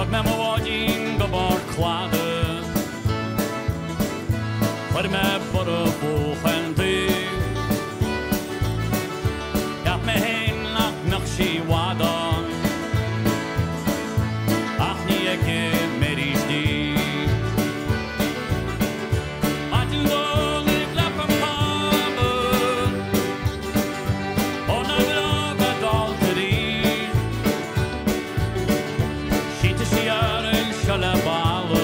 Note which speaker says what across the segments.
Speaker 1: me mháidín go bar chláda chuir me bur a bhóchan tú Gap me héin nach sí wádán ach ní ag méris dí Maidin dul i blepam páma ó na bhrág a daltarí Sínta sí ar an se le bála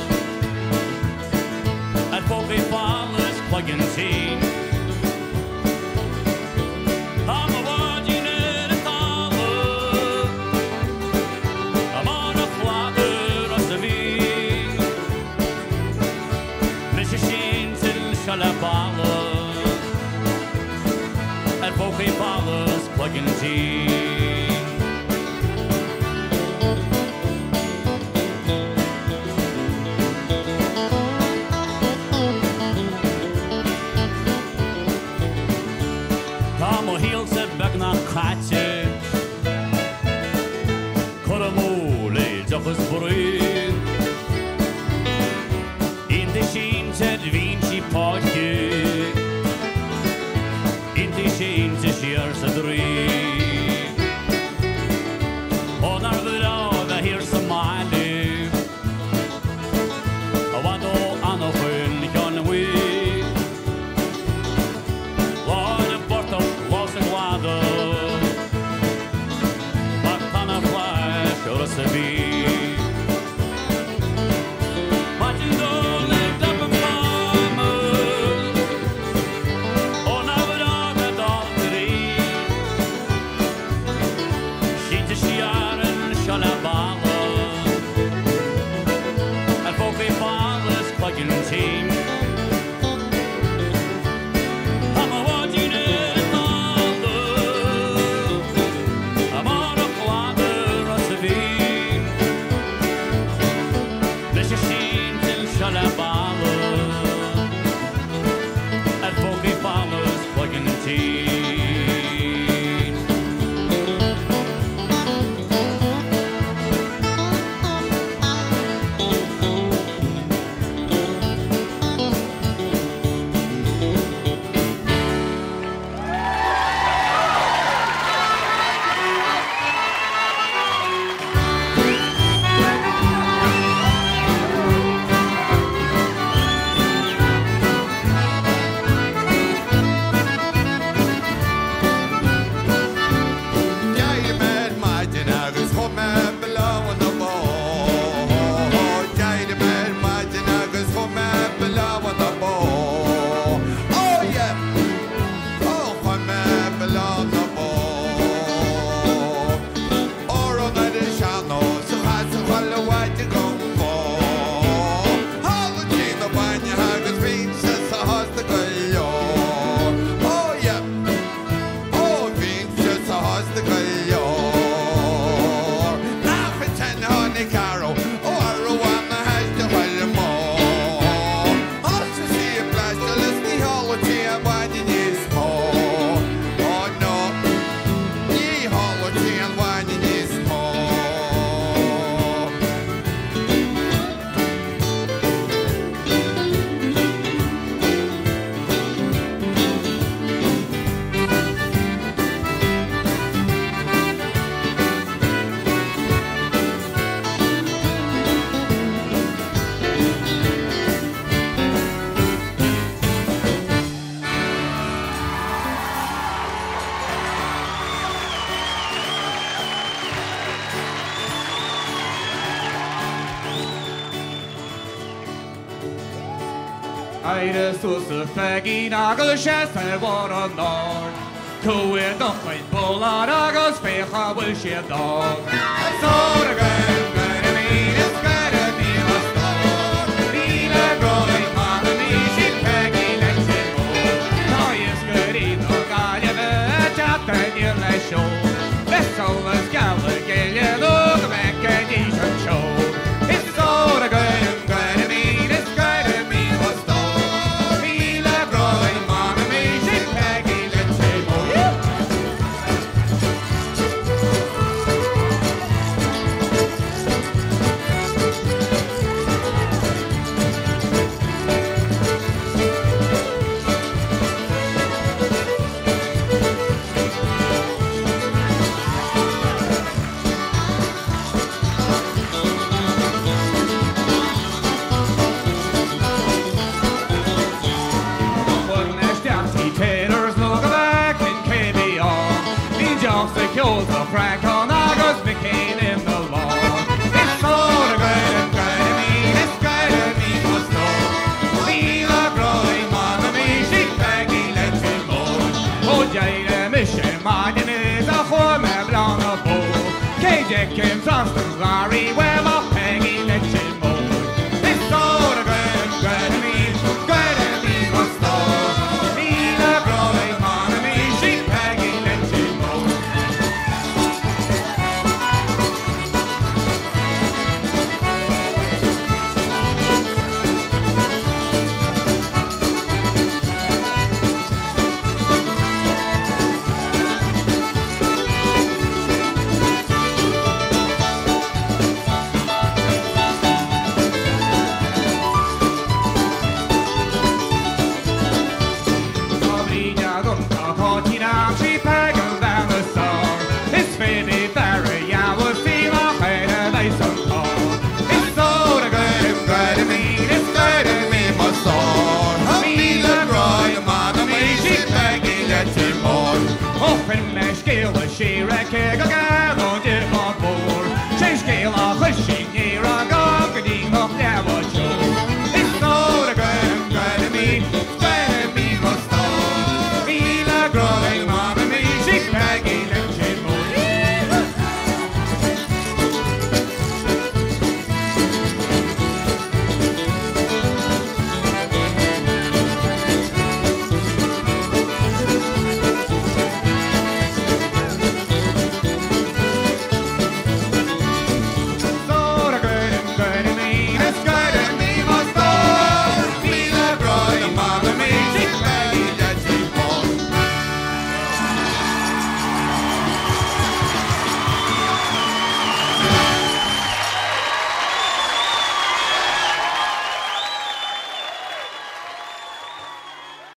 Speaker 1: ar fógaí fálas plugin tí le balla ar fógaí fálas plugin tí Tá mo híalsa beag nach chaite chur a mó le deachas brún Inta sínta bhín sí páice Inta sínta siar sa drí Ón ar bhrág a hir sa máile a bhaid ó anna chuin ceann bhui Láin a bortach lás a gláda ach tána fleis ar sa bhí
Speaker 2: Iris was the faggy nagal chest and war on nord. Coed noch mein Polar agos fecha will she dog. So the girl gonna mean it's gonna be a star. Be the growing man me she faggy like she go. No is good in the gallery chat and you let show. Let's all let's gather get you look back and you should show. It's so the girl gonna mean it's gonna be a star. Dickens, Austin, Larry,